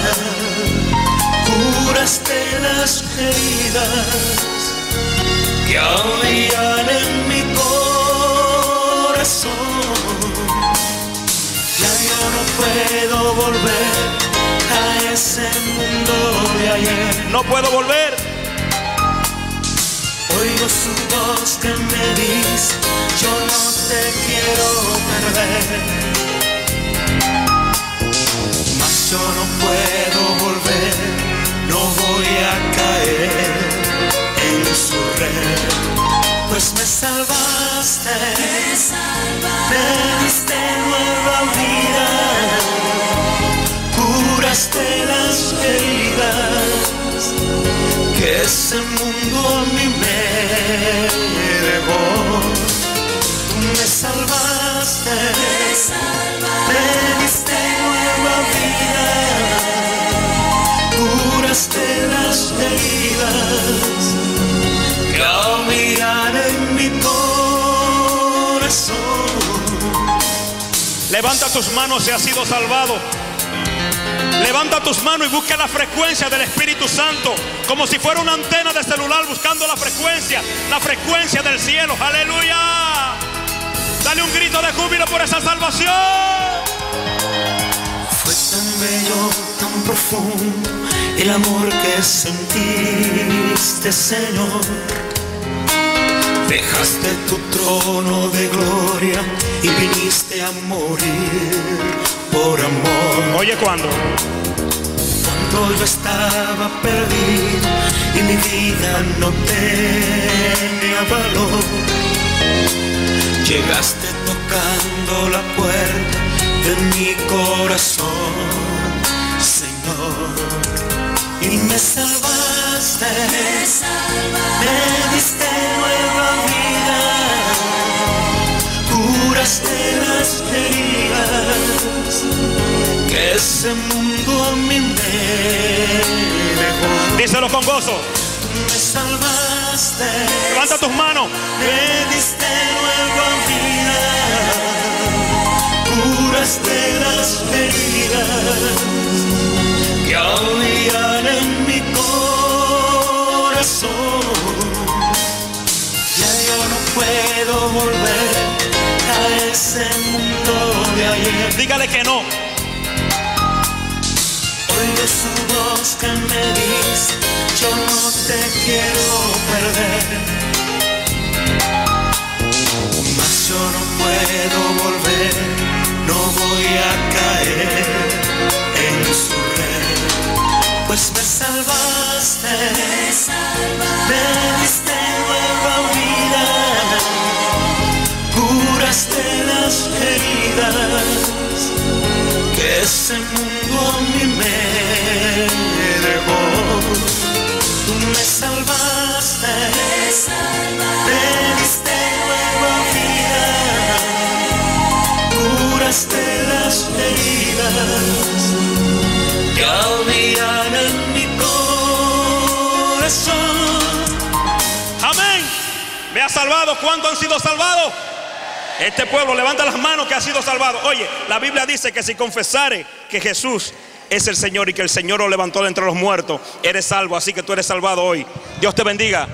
curaste las heridas que habían en mi corazón. Ya yo no puedo volver a ese mundo de ayer. No puedo volver. Oigo su voz que me dice, yo no te quiero perder. Mas yo no puedo volver, no voy a caer en su red. Pues me salvaste, me diste nueva vida, curaste las heridas que ese mundo a mí me dejó. Tú me salvaste, me diste nueva vida, curaste las heridas que habían en mi corazón. Levanta tus manos si has sido salvado. Levanta tus manos y busca la frecuencia del Espíritu Santo, como si fuera una antena de celular buscando la frecuencia del cielo. Aleluya. Dale un grito de júbilo por esa salvación. Fue tan bello, tan profundo el amor que sentiste, Señor. Dejaste tu trono de gloria y viniste a morir por amor. Oye, ¿cuándo? Cuando yo estaba perdido y mi vida no tenía valor, llegaste tocando la puerta de mi corazón, Señor. Y me salvaste, me diste nueva vida, curaste las heridas que ese mundo a mí me dejó. Díselo con gozo. Me salvaste, Levanta tus manos. me diste nueva vida, curaste las heridas que habían en mi corazón. ayer. Dígale que no. Oigo su voz que me dice: yo no te quiero perder. Mas yo no puedo volver, no voy a caer en su red. Pues me salvaste, me diste nueva vida, curaste las heridas que ese mundo a mí me dejó. Tú me salvaste, me diste nueva vida, curaste las heridas que habían en mi corazón. Amén. Me ha salvado. ¿Cuántos han sido salvados? Este pueblo levanta las manos que ha sido salvado. Oye, la Biblia dice que si confesare que Jesús es el Señor y que el Señor lo levantó de entre los muertos, eres salvo. Así que tú eres salvado hoy. Dios te bendiga.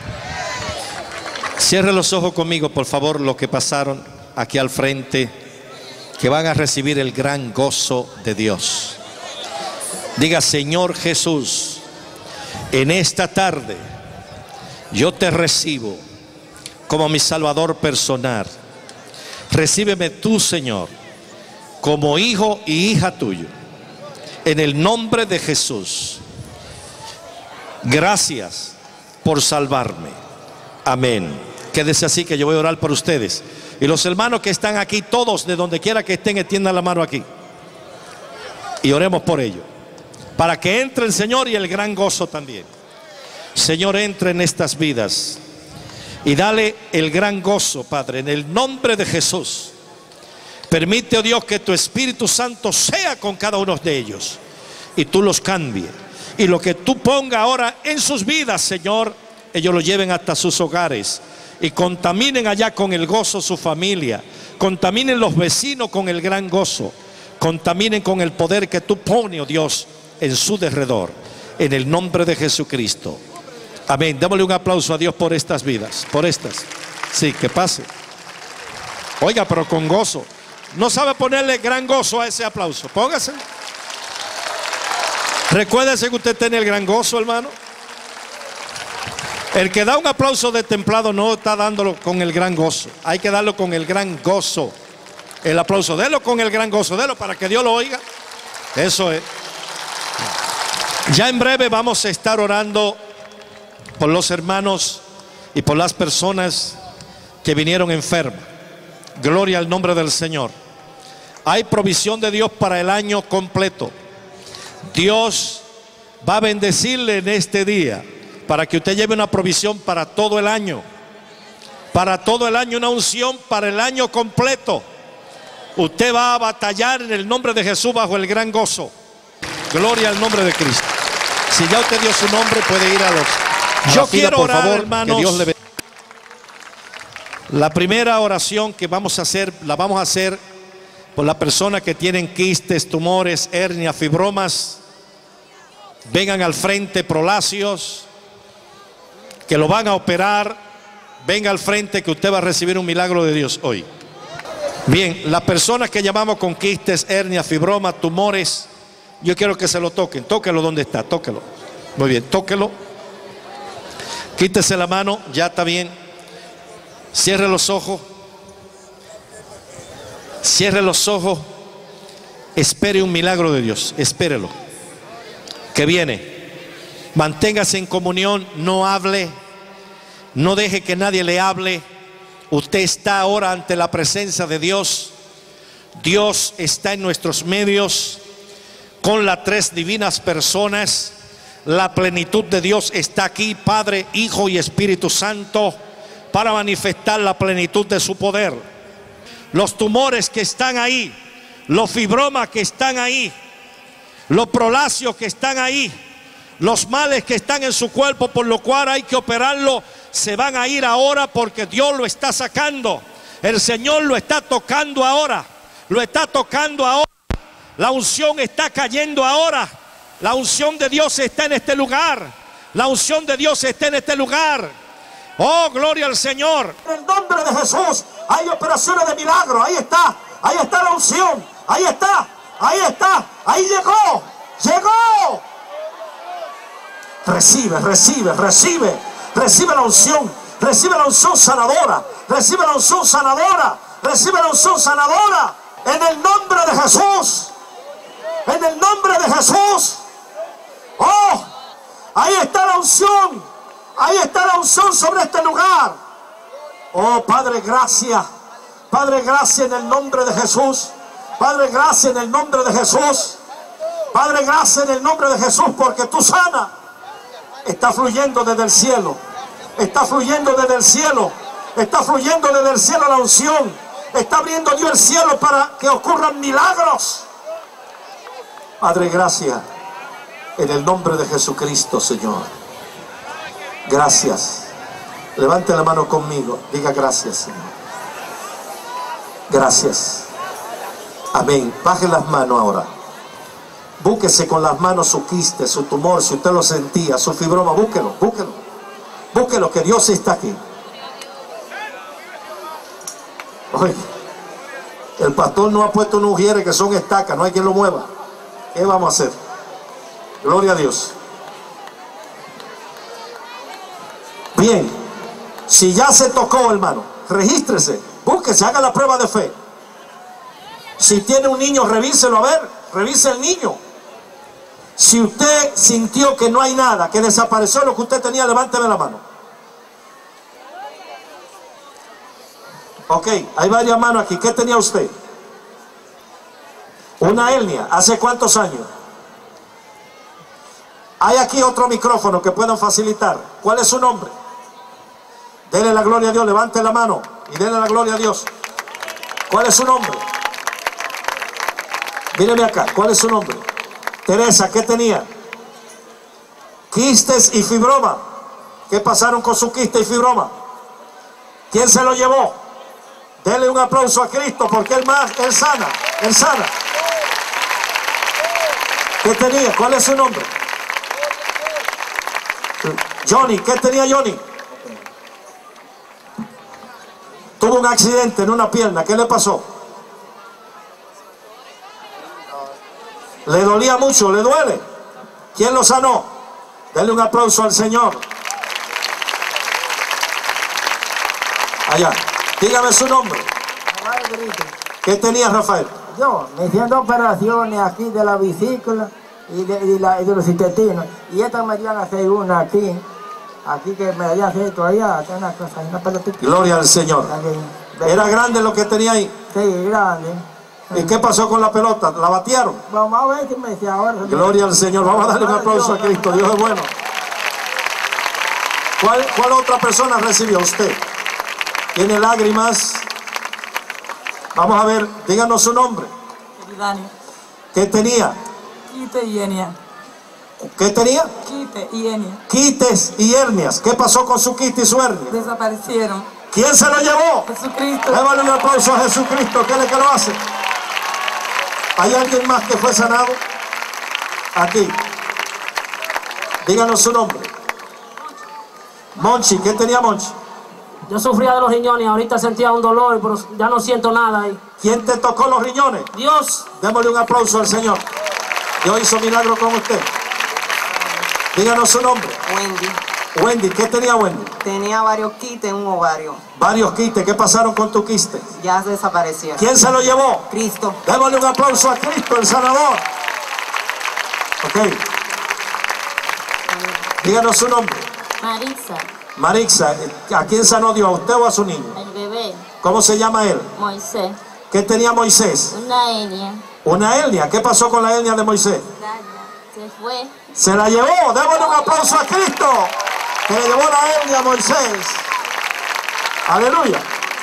Cierre los ojos conmigo, por favor, los que pasaron aquí al frente, que van a recibir el gran gozo de Dios. Diga: Señor Jesús, en esta tarde yo te recibo como mi Salvador personal. Recíbeme tú, Señor, como hijo y hija tuyo, en el nombre de Jesús. Gracias por salvarme. Amén. Quédese así, que yo voy a orar por ustedes. Y los hermanos que están aquí, todos, de donde quiera que estén, extiendan la mano aquí. Y oremos por ellos, para que entre el Señor y el gran gozo también. Señor, entra en estas vidas y dale el gran gozo, Padre, en el nombre de Jesús. Permite, oh Dios, que tu Espíritu Santo sea con cada uno de ellos y tú los cambies. Y lo que tú pongas ahora en sus vidas, Señor, ellos lo lleven hasta sus hogares y contaminen allá con el gozo su familia. Contaminen los vecinos con el gran gozo. Contaminen con el poder que tú pones, oh Dios, en su derredor. En el nombre de Jesucristo. Amén. Démosle un aplauso a Dios por estas vidas, por estas. Sí, que pase. Oiga, pero con gozo. No sabe ponerle gran gozo a ese aplauso. Póngase. Recuérdese que usted tiene el gran gozo, hermano. El que da un aplauso de templado no está dándolo con el gran gozo. Hay que darlo con el gran gozo. El aplauso, délo con el gran gozo. Délo para que Dios lo oiga. Eso es. Ya en breve vamos a estar orando por los hermanos y por las personas que vinieron enfermas. Gloria al nombre del Señor. Hay provisión de Dios para el año completo. Dios va a bendecirle en este día para que usted lleve una provisión para todo el año. Para todo el año, una unción para el año completo. Usted va a batallar en el nombre de Jesús bajo el gran gozo. Gloria al nombre de Cristo. Si ya usted dio su nombre, puede ir a los... Yo quiero orar, por favor, hermanos. Que Dios le bendiga. La primera oración que vamos a hacer, la vamos a hacer por las personas que tienen quistes, tumores, hernias, fibromas. Vengan al frente, prolacios, que lo van a operar. Venga al frente, que usted va a recibir un milagro de Dios hoy. Bien, las personas que llamamos con quistes, hernias, fibromas, tumores, yo quiero que se lo toquen. Tóquelo donde está, tóquelo. Muy bien, tóquelo. Quítese la mano, ya está bien. Cierre los ojos. Cierre los ojos. Espere un milagro de Dios. Espérelo. Que viene. Manténgase en comunión. No hable. No deje que nadie le hable. Usted está ahora ante la presencia de Dios. Dios está en nuestros medios con las tres divinas personas. La plenitud de Dios está aquí, Padre, Hijo y Espíritu Santo, para manifestar la plenitud de su poder. Los tumores que están ahí, los fibromas que están ahí, los prolacios que están ahí, los males que están en su cuerpo, por lo cual hay que operarlo, se van a ir ahora porque Dios lo está sacando. El Señor lo está tocando ahora. Lo está tocando ahora. La unción está cayendo ahora. La unción de Dios está en este lugar. La unción de Dios está en este lugar. Oh, gloria al Señor. En el nombre de Jesús hay operaciones de milagro. Ahí está. Ahí está la unción. Ahí está. Ahí está. Ahí llegó. Llegó. Recibe, recibe, recibe. Recibe la unción. Recibe la unción sanadora. Recibe la unción sanadora. Recibe la unción sanadora. En el nombre de Jesús. En el nombre de Jesús. Oh, ahí está la unción. Ahí está la unción sobre este lugar. Oh, Padre, gracias. Padre, gracias en el nombre de Jesús. Padre, gracias en el nombre de Jesús. Padre, gracias en el nombre de Jesús, porque tú sanas. Está fluyendo desde el cielo. Está fluyendo desde el cielo. Está fluyendo desde el cielo la unción. Está abriendo Dios el cielo para que ocurran milagros. Padre, gracias en el nombre de Jesucristo, Señor. Gracias. Levante la mano conmigo. Diga gracias, Señor. Gracias. Amén. Baje las manos ahora. Búsquese con las manos su quiste, su tumor, si usted lo sentía, su fibroma. Búsquelo, búsquelo. Búsquelo, que Dios está aquí. Oye, el pastor no ha puesto unos ujieres que son estacas, no hay quien lo mueva. ¿Qué vamos a hacer? Gloria a Dios. Bien, si ya se tocó, hermano, regístrese, búsquese, haga la prueba de fe. Si tiene un niño, revíselo, a ver, revise el niño. Si usted sintió que no hay nada, que desapareció lo que usted tenía, levánteme la mano. Ok, hay varias manos aquí. ¿Qué tenía usted? Una hernia. ¿Hace cuántos años? Hay aquí otro micrófono que puedan facilitar. ¿Cuál es su nombre? Dele la gloria a Dios, levante la mano y dele la gloria a Dios. ¿Cuál es su nombre? Míreme acá, ¿cuál es su nombre? Teresa, ¿qué tenía? Quistes y fibroma. ¿Qué pasaron con su quiste y fibroma? ¿Quién se lo llevó? Dele un aplauso a Cristo, porque Él sana, Él sana. ¿Qué tenía? ¿Cuál es su nombre? Johnny, ¿qué tenía Johnny? Tuvo un accidente en una pierna, ¿qué le pasó? ¿Le dolía mucho? ¿Le duele? ¿Quién lo sanó? Dele un aplauso al Señor. Allá, dígame su nombre. ¿Qué tenía Rafael? Yo, me hicieron 2 operaciones aquí de la vesícula y de los intestinos. Y esta me iban a hacer una aquí que me había hecho allá, una cosa, una pelotita. Gloria al Señor. ¿Era grande lo que tenía ahí? Sí, grande. ¿Y qué pasó con la pelota? ¿La batearon? Vamos a ver si me decía ahora. Gloria al Señor. Vamos a darle un aplauso a Cristo. Dios es bueno. ¿Cuál otra persona recibió? Usted. ¿Tiene lágrimas? Vamos a ver, díganos su nombre. Dani. ¿Qué tenía? Quite y hernia. ¿Qué tenía? Quite y hernia. Quites y hernias. ¿Qué pasó con su quiste y su hernia? Desaparecieron. ¿Quién se lo llevó? Jesucristo. Débale un aplauso a Jesucristo. ¿Qué es lo que lo hace? ¿Hay alguien más que fue sanado? Aquí. Díganos su nombre. Monchi. ¿Qué tenía Monchi? Yo sufría de los riñones, ahorita sentía un dolor, pero ya no siento nada ahí. ¿Quién te tocó los riñones? Dios. Démosle un aplauso al Señor. Dios hizo milagro con usted. Díganos su nombre. Wendy. Wendy, ¿qué tenía Wendy? Tenía varios quistes en un ovario. Varios quistes. ¿Qué pasaron con tu quiste? Ya desaparecieron. ¿Quién se lo llevó? Cristo. Démosle un aplauso a Cristo, el sanador. Ok. Díganos su nombre. Marisa, Marixa, ¿a quién sanó Dios? ¿A usted o a su niño? el bebé, ¿Cómo se llama él? Moisés, ¿Qué tenía Moisés? una hernia, Una hernia. ¿Qué pasó con la hernia de Moisés? se fue. Se la llevó. Démosle un aplauso a Cristo, que le llevó la hernia a Moisés. Aleluya.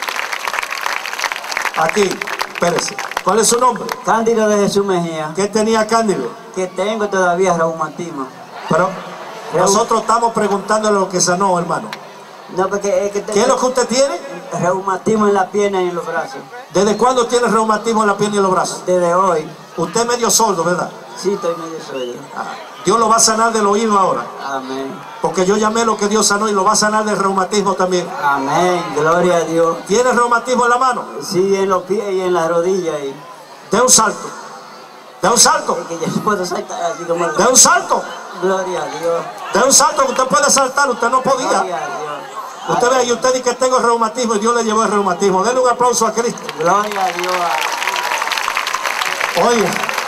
Aquí, espérese. ¿Cuál es su nombre? Cándido de Jesús Mejía, ¿Qué tenía Cándido? que tengo todavía reumatismo. Pero nosotros estamos preguntándole lo que sanó, hermano. No, porque es que ¿Qué es lo que usted tiene? reumatismo en la pierna y en los brazos. ¿Desde cuándo tiene reumatismo en la pierna y en los brazos? Desde hoy, Usted es medio sordo, ¿verdad? sí estoy medio sueño. Dios lo va a sanar del oído ahora. Amén. Porque yo llamé lo que Dios sanó y lo va a sanar del reumatismo también. Amén. Gloria a Dios. ¿Tiene reumatismo en la mano? Sí, en los pies y en las rodillas. De un salto. De un salto. Que ya puedo saltar así como... De un salto. Gloria a Dios. De un salto que usted puede saltar, usted no podía. Gloria a Dios. Usted ve, y usted dice que tengo reumatismo y Dios le llevó el reumatismo. Denle un aplauso a Cristo. Gloria a Dios. Oye,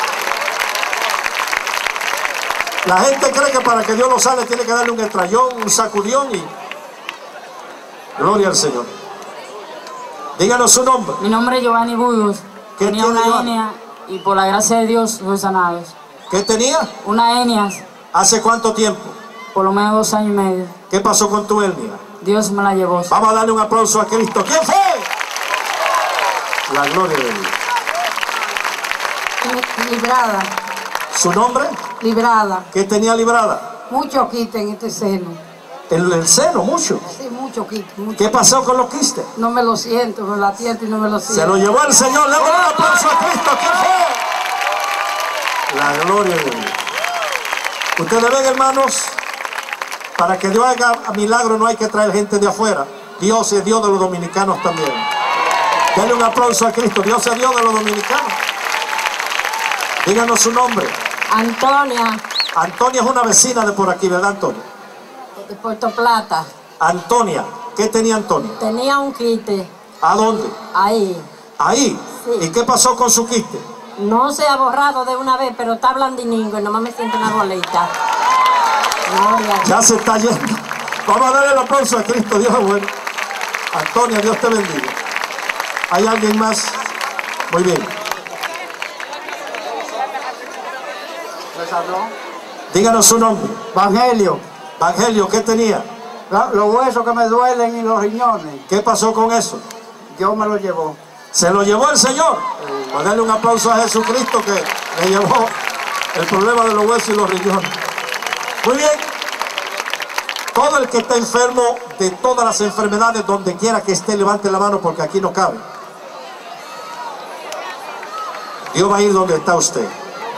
la gente cree que para que Dios lo sane tiene que darle un estrellón, un sacudión y... Gloria al Señor. Díganos su nombre. Mi nombre es Giovanni Burgos. ¿Qué Tenía tiene una Giovanni? hernia y por la gracia de Dios fui sanado. ¿Qué tenía? Una hernia, ¿Hace cuánto tiempo? por lo menos 2 años y medio. ¿Qué pasó con tu hernia? Dios me la llevó. Vamos a darle un aplauso a Cristo. ¿Quién fue? La gloria de Dios. Librada, ¿Su nombre? librada. ¿Qué tenía librada? Mucho quite en este seno. El seno, mucho. Sí, mucho quite. Mucho. ¿Qué pasó con los quistes? No me lo siento, me la siento y no me lo siento. Se lo llevó el Señor. Le doy un aplauso a Cristo. ¿Quién fue? La gloria de Dios. Ustedes ven, hermanos, para que Dios haga milagro no hay que traer gente de afuera. Dios es Dios de los dominicanos también. Denle un aplauso a Cristo. Dios es Dios de los dominicanos. Díganos su nombre. Antonia, Antonia es una vecina de por aquí, ¿verdad, Antonia? de Puerto Plata. Antonia. ¿Qué tenía Antonia? Tenía un quite ¿A dónde? ahí. Ahí. Sí. ¿Y qué pasó con su quiste? No se ha borrado de una vez, pero está blandiningo y nomás me siento una bolita. Gloria a Dios. Ya se está yendo. Vamos a darle el aplauso a Cristo. Dios es bueno. Antonia, Dios te bendiga. ¿Hay alguien más? Muy bien. ¿Les habló? Díganos su nombre. Evangelio. Evangelio, ¿qué tenía? Los huesos que me duelen y los riñones. ¿Qué pasó con eso? Dios me los llevó. ¿Se lo llevó el Señor? Pues darle un aplauso a Jesucristo que le llevó el problema de los huesos y los riñones. Muy bien. Todo el que está enfermo de todas las enfermedades, donde quiera que esté, levante la mano porque aquí no cabe. Dios va a ir donde está usted.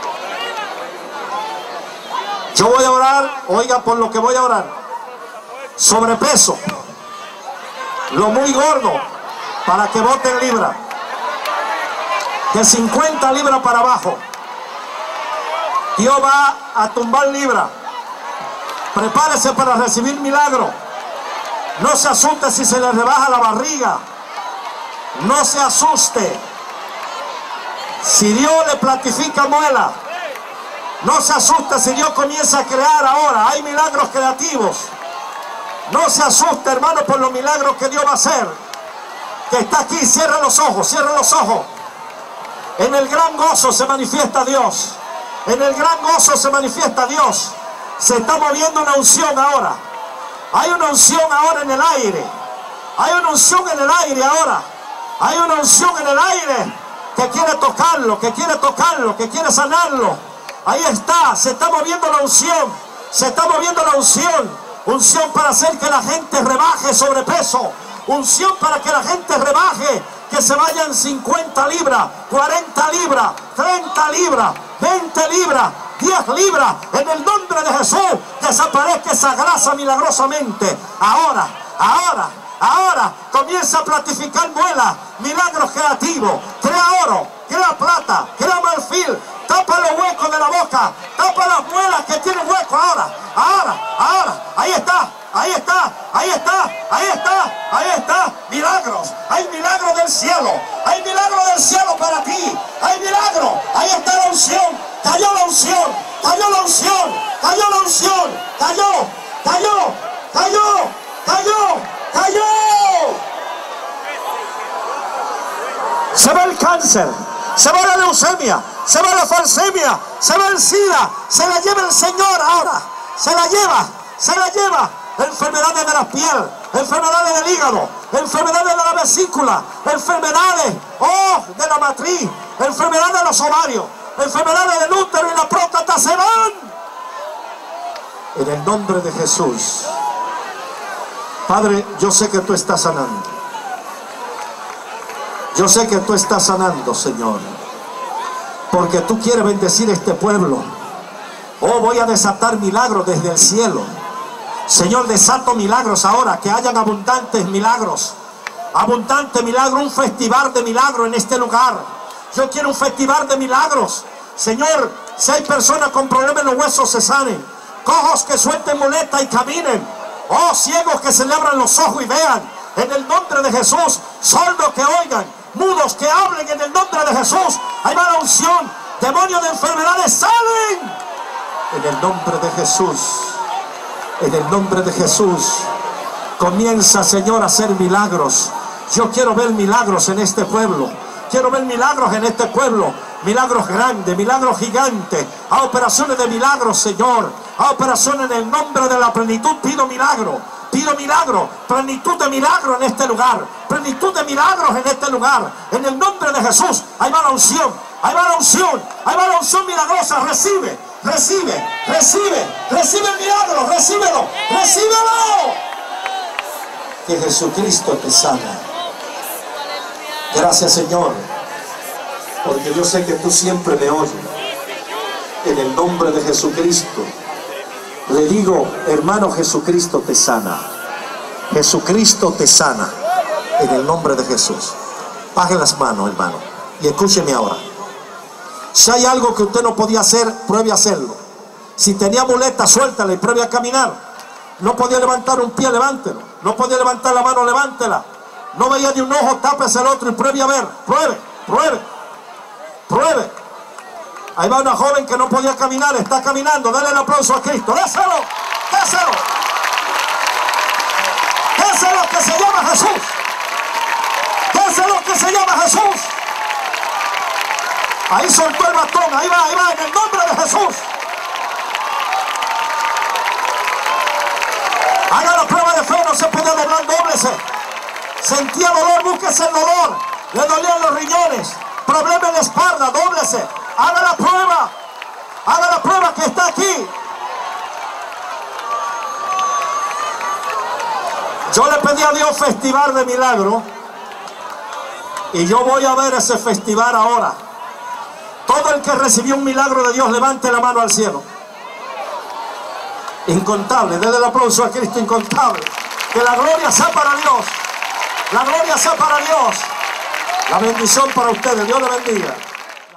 Yo voy a orar, oiga por lo que voy a orar. Sobrepeso, lo muy gordo, para que boten libra. De 50 libras para abajo. Dios va a tumbar libra. Prepárese para recibir milagro. No se asuste si se le rebaja la barriga. No se asuste. Si Dios le platifica muela. No se asuste si Dios comienza a crear ahora. Hay milagros creativos. No se asuste, hermano, por los milagros que Dios va a hacer. Que está aquí, cierra los ojos, cierra los ojos. En el gran gozo se manifiesta Dios. En el gran gozo se manifiesta Dios. Se está moviendo una unción ahora. Hay una unción ahora en el aire. Hay una unción en el aire ahora. Hay una unción en el aire que quiere tocarlo, que quiere tocarlo, que quiere sanarlo. Ahí está, se está moviendo la unción. Se está moviendo la unción. Unción para hacer que la gente rebaje sobrepeso. Unción para que la gente rebaje, que se vayan 50 libras, 40 libras, 30 libras, 20 libras, 10 libras. En el nombre de Jesús, desaparezca esa grasa milagrosamente. Ahora, ahora, ahora, comienza a platificar muelas, milagros creativos. Crea oro, crea plata, crea marfil. Tapa los huecos de la boca, tapa las muelas que tienen hueco ahora, ahora, ahí está, ahí está, ahí está, ahí está, ahí está, milagros, hay milagros del cielo, hay milagros del cielo para ti, hay milagros, ahí está la unción, cayó la unción, cayó la unción, cayó la unción, cayó, cayó, cayó, cayó, cayó. Se va el cáncer, se va la leucemia, se va la falsemia, se va el SIDA, se la lleva el Señor ahora, se la lleva, enfermedades de la piel, enfermedades del hígado, enfermedades de la vesícula, enfermedades, de la matriz, enfermedades de los ovarios, enfermedades del útero y la próstata se van. En el nombre de Jesús. Padre, yo sé que tú estás sanando. Yo sé que tú estás sanando, Señor. Porque tú quieres bendecir este pueblo. Oh, voy a desatar milagros desde el cielo. Señor, desato milagros ahora, que hayan abundantes milagros. Abundante milagro, un festival de milagros en este lugar. Yo quiero un festival de milagros. Señor, si hay personas con problemas en los huesos, se sanen. Cojos que suelten muletas y caminen. Oh, ciegos que se le abran los ojos y vean. En el nombre de Jesús. Sordos que oigan. Mudos que hablen en el nombre de Jesús. Ahí va la unción. Demonios de enfermedades salen. En el nombre de Jesús. En el nombre de Jesús. Comienza, Señor, a hacer milagros. Yo quiero ver milagros en este pueblo. Quiero ver milagros en este pueblo. Milagros grandes, milagros gigantes. A operaciones de milagros, Señor. A operaciones en el nombre de la plenitud. Pido milagro. Pido milagro. Plenitud de milagro en este lugar. Plenitud de milagros en este lugar. En el nombre de Jesús. Ahí va la unción. Ahí va la unción. Ahí va la unción milagrosa. Recibe. Recibe. Recibe. Recibe el milagro. Recíbelo. Recíbelo. Que Jesucristo te sana. Gracias, Señor, porque yo sé que tú siempre me oyes. En el nombre de Jesucristo le digo, hermano, Jesucristo te sana. Jesucristo te sana. En el nombre de Jesús. Baje las manos, hermano, y escúcheme ahora. Si hay algo que usted no podía hacer, pruebe a hacerlo. Si tenía muleta, suéltala y pruebe a caminar. No podía levantar un pie, levántelo. No podía levantar la mano, levántela. No veía ni un ojo, tápese el otro y pruebe a ver. Pruebe, pruebe, pruebe. Ahí va una joven que no podía caminar, está caminando. Dale el aplauso a Cristo. Déselo, déselo. Déselo que se llama Jesús. Déselo que se llama Jesús. Ahí soltó el bastón, ahí va, en el nombre de Jesús. Haga la prueba de fe, no se puede doblar, dóblese. Sentía dolor, búsquese el dolor. Le dolían los riñones. Problema en la espalda, dóblese. Haga la prueba. Haga la prueba que está aquí. Yo le pedí a Dios festival de milagro. Y yo voy a ver ese festival ahora. Todo el que recibió un milagro de Dios, levante la mano al cielo. Incontable, denle el aplauso a Cristo, incontable. Que la gloria sea para Dios. La gloria sea para Dios. La bendición para ustedes. Dios le bendiga.